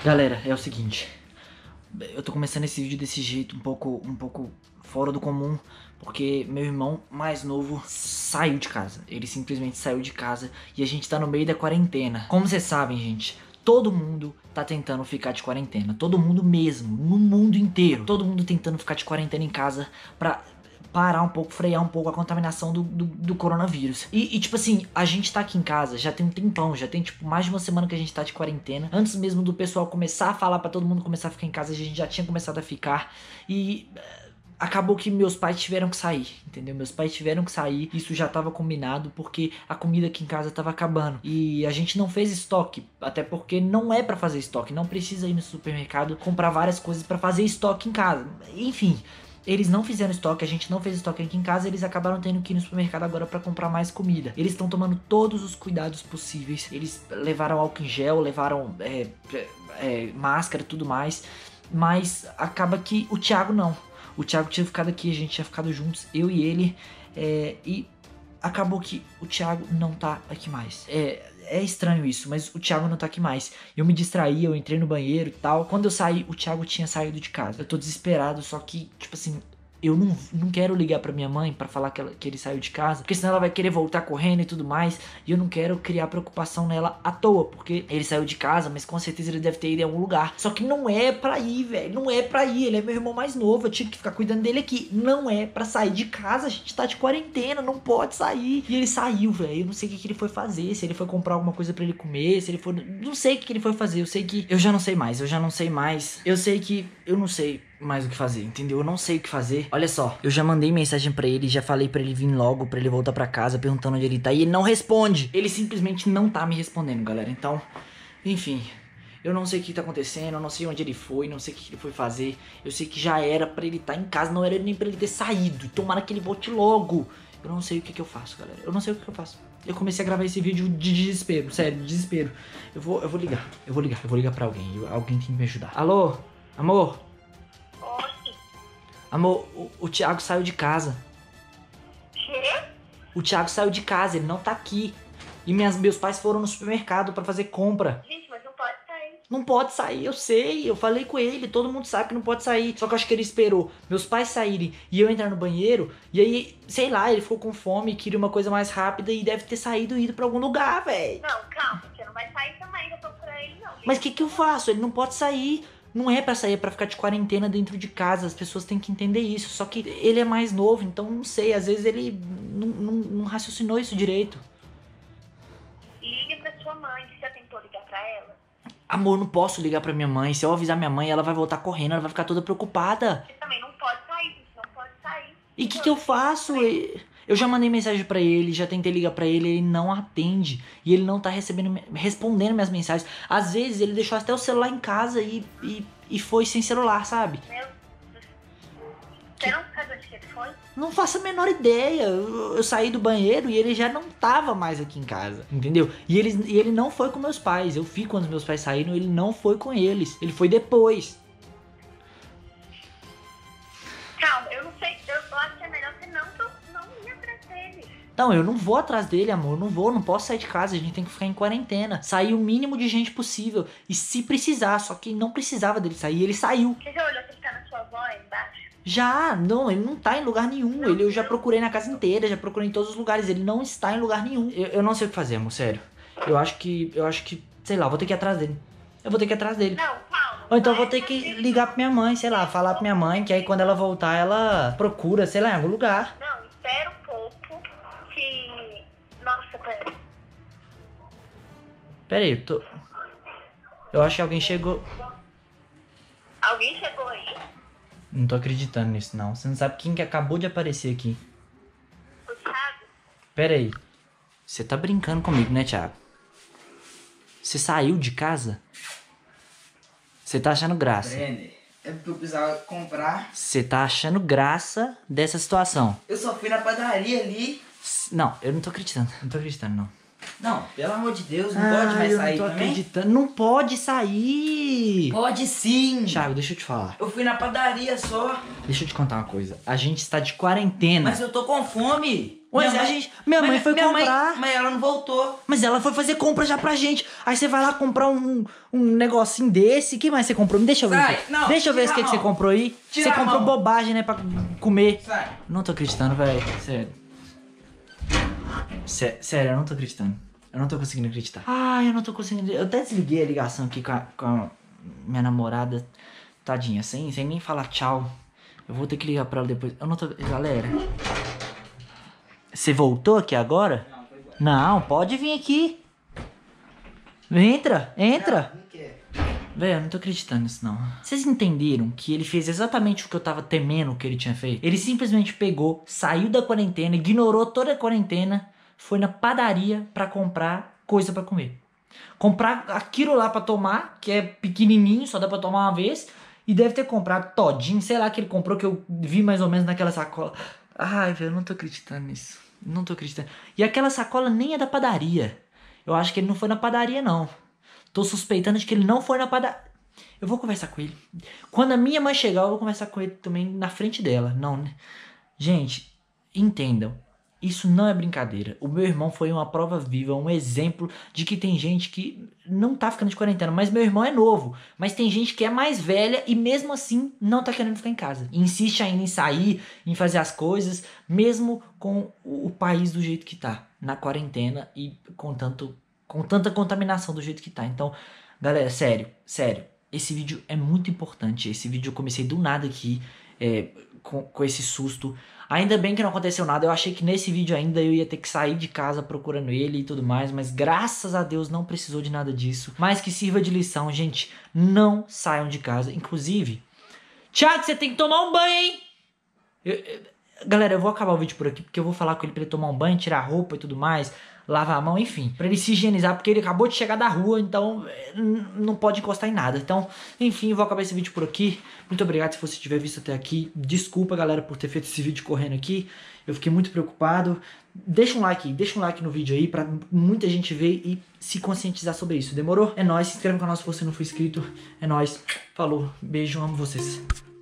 Galera, é o seguinte, eu tô começando esse vídeo desse jeito, um pouco fora do comum, porque meu irmão mais novo saiu de casa. Ele simplesmente saiu de casa e a gente tá no meio da quarentena. Como vocês sabem, gente, todo mundo tá tentando ficar de quarentena. Todo mundo mesmo, no mundo inteiro. Todo mundo tentando ficar de quarentena em casa pra parar um pouco, frear um pouco a contaminação do coronavírus. E tipo assim, a gente tá aqui em casa já tem um tempão, já tem tipo mais de uma semana que a gente tá de quarentena. Antes mesmo do pessoal começar a falar pra todo mundo começar a ficar em casa, a gente já tinha começado a ficar. E acabou que meus pais tiveram que sair, entendeu? Meus pais tiveram que sair, isso já tava combinado porque a comida aqui em casa tava acabando. E a gente não fez estoque, até porque não é pra fazer estoque, não precisa ir no supermercado comprar várias coisas pra fazer estoque em casa. Enfim, eles não fizeram estoque, a gente não fez estoque aqui em casa, eles acabaram tendo que ir no supermercado agora pra comprar mais comida. Eles estão tomando todos os cuidados possíveis, eles levaram álcool em gel, levaram máscara e tudo mais, mas acaba que o Thiago não. O Thiago tinha ficado aqui, a gente tinha ficado juntos, eu e ele, e acabou que o Thiago não tá aqui mais. É estranho isso, mas o Thiago não tá aqui mais. Eu me distraí, eu entrei no banheiro e tal. Quando eu saí, o Thiago tinha saído de casa. Eu tô desesperado, só que, tipo assim, eu não quero ligar pra minha mãe pra falar que ele saiu de casa, porque senão ela vai querer voltar correndo e tudo mais. E eu não quero criar preocupação nela à toa, porque ele saiu de casa, mas com certeza ele deve ter ido em algum lugar. Só que não é pra ir, velho. Não é pra ir. Ele é meu irmão mais novo. Eu tive que ficar cuidando dele aqui. Não é pra sair de casa. A gente tá de quarentena. Não pode sair. E ele saiu, velho. Eu não sei o que ele foi fazer. Se ele foi comprar alguma coisa pra ele comer. Se ele foi. Não sei o que ele foi fazer. Eu sei que. Eu já não sei mais. Eu já não sei mais. Eu sei que. Eu não sei mais o que fazer, entendeu? Eu não sei o que fazer. Olha só, eu já mandei mensagem pra ele, já falei pra ele vir logo, pra ele voltar pra casa, perguntando onde ele tá, e ele não responde. Ele simplesmente não tá me respondendo, galera. Então, enfim, eu não sei o que tá acontecendo, eu não sei onde ele foi, não sei o que ele foi fazer. Eu sei que já era pra ele estar em casa, não era nem pra ele ter saído. Tomara que ele volte logo. Eu não sei o que eu faço, galera. Eu não sei o que eu faço. Eu comecei a gravar esse vídeo de desespero, sério, de desespero. Eu vou ligar pra alguém. Alguém tem que me ajudar. Alô? Amor? Amor, o Thiago saiu de casa. Quê? O Thiago saiu de casa, ele não tá aqui. E meus pais foram no supermercado pra fazer compra. Gente, mas não pode sair. Não pode sair, eu sei, eu falei com ele, todo mundo sabe que não pode sair. Só que eu acho que ele esperou meus pais saírem e eu entrar no banheiro. E aí, sei lá, ele ficou com fome, queria uma coisa mais rápida e deve ter saído e ido pra algum lugar, velho. Não, calma, você não vai sair também, eu tô por aí, não. Mas o que eu faço? Ele não pode sair. Não é pra sair, é pra ficar de quarentena dentro de casa. As pessoas têm que entender isso. Só que ele é mais novo, então não sei. Às vezes ele não raciocinou isso direito. Liga pra sua mãe, você já tentou ligar pra ela? Amor, não posso ligar pra minha mãe. Se eu avisar minha mãe, ela vai voltar correndo. Ela vai ficar toda preocupada. Você também não pode sair, você não pode sair. E o que eu faço? Eu já mandei mensagem pra ele, já tentei ligar pra ele, ele não atende. E ele não tá respondendo minhas mensagens. Às vezes ele deixou até o celular em casa e foi sem celular, sabe? Meu Deus. Você não sabe onde que ele foi? Não faço a menor ideia. Eu saí do banheiro e ele já não tava mais aqui em casa, entendeu? E ele não foi com meus pais. Eu fui quando meus pais saíram, ele não foi com eles. Ele foi depois. Calma, eu não sei, eu acho que é melhor você não ir atrás dele. Não, eu não vou atrás dele, amor. Não posso sair de casa. A gente tem que ficar em quarentena. Sair o mínimo de gente possível. E se precisar, só que não precisava dele sair. Ele saiu. Você já olhou se ele tá na sua avó aí embaixo? Já, não, ele não tá em lugar nenhum. Eu já procurei na casa inteira, já procurei em todos os lugares. Ele não está em lugar nenhum. Eu não sei o que fazer, amor, sério. Eu acho que, sei lá, eu vou ter que ir atrás dele. Eu vou ter que ir atrás dele. Não, calma. Ou então eu vou ter que ligar pra minha mãe, sei lá, falar pra minha mãe, que aí quando ela voltar, ela procura, sei lá, em algum lugar. Não, espera um pouco que... Nossa, pera. Pera aí, eu acho que alguém chegou. Alguém chegou aí? Não tô acreditando nisso, não. Você não sabe quem que acabou de aparecer aqui. O Thiago? Pera aí. Você tá brincando comigo, né, Thiago? Você saiu de casa? Você tá achando graça? Brenner, é porque eu precisava comprar. Você tá achando graça dessa situação? Eu só fui na padaria ali. Não, eu não tô acreditando. Não tô acreditando, não. Não, pelo amor de Deus, não pode mais sair eu não tô também? acreditando. Não pode sair. Pode sim. Thiago, deixa eu te falar. Eu fui na padaria só. Deixa eu te contar uma coisa. A gente está de quarentena. Mas eu tô com fome. Minha mãe foi comprar. Mas ela não voltou. Mas ela foi fazer compra já pra gente. Aí você vai lá comprar um negocinho desse. O que mais você comprou? Deixa eu ver. Sai, aqui. não, Deixa eu ver tira o que a você mão. comprou aí. Tira Você a comprou mão. bobagem, né? Pra comer. Sai. Não tô acreditando, velho. Sério. Sério, eu não tô acreditando. Eu não tô conseguindo acreditar. Ai, eu não tô conseguindo. Eu até desliguei a ligação aqui com a minha namorada. Tadinha, sem nem falar tchau. Eu vou ter que ligar pra ela depois. Eu não tô. Galera. Você voltou aqui agora? Não, foi embora. Não, pode vir aqui. Entra. Não quer. Velho, eu não tô acreditando nisso não. Vocês entenderam que ele fez exatamente o que eu tava temendo que ele tinha feito? Ele simplesmente pegou, saiu da quarentena, ignorou toda a quarentena, foi na padaria pra comprar coisa pra comer. Comprar aquilo lá pra tomar, que é pequenininho, só dá pra tomar uma vez, e deve ter comprado todinho, sei lá que ele comprou, que eu vi mais ou menos naquela sacola. Ai, velho, eu não tô acreditando nisso. Não tô acreditando. E aquela sacola nem é da padaria. Eu acho que ele não foi na padaria, não. Tô suspeitando de que ele não foi na padaria. Eu vou conversar com ele. Quando a minha mãe chegar, eu vou conversar com ele também na frente dela. Não, né? Gente, entendam. Isso não é brincadeira. O meu irmão foi uma prova viva, um exemplo de que tem gente que não tá ficando de quarentena. Mas meu irmão é novo. Mas tem gente que é mais velha e mesmo assim não tá querendo ficar em casa. Insiste ainda em sair, em fazer as coisas, mesmo com o país do jeito que tá. Na quarentena e com tanta contaminação do jeito que tá. Então, galera, sério. Esse vídeo é muito importante. Esse vídeo eu comecei do nada aqui, com esse susto. Ainda bem que não aconteceu nada. Eu achei que nesse vídeo ainda eu ia ter que sair de casa procurando ele e tudo mais. Mas graças a Deus não precisou de nada disso. Mas que sirva de lição, gente. Não saiam de casa. Inclusive, Thiago, você tem que tomar um banho, hein? Galera, eu vou acabar o vídeo por aqui, porque eu vou falar com ele pra ele tomar um banho, tirar a roupa e tudo mais, lavar a mão, enfim, pra ele se higienizar, porque ele acabou de chegar da rua, então não pode encostar em nada. Então, enfim, eu vou acabar esse vídeo por aqui. Muito obrigado se você tiver visto até aqui. Desculpa, galera, por ter feito esse vídeo correndo aqui. Eu fiquei muito preocupado. Deixa um like no vídeo aí, pra muita gente ver e se conscientizar sobre isso. Demorou? É nóis, se inscreve no canal se você não for inscrito. É nóis. Falou, beijo, amo vocês.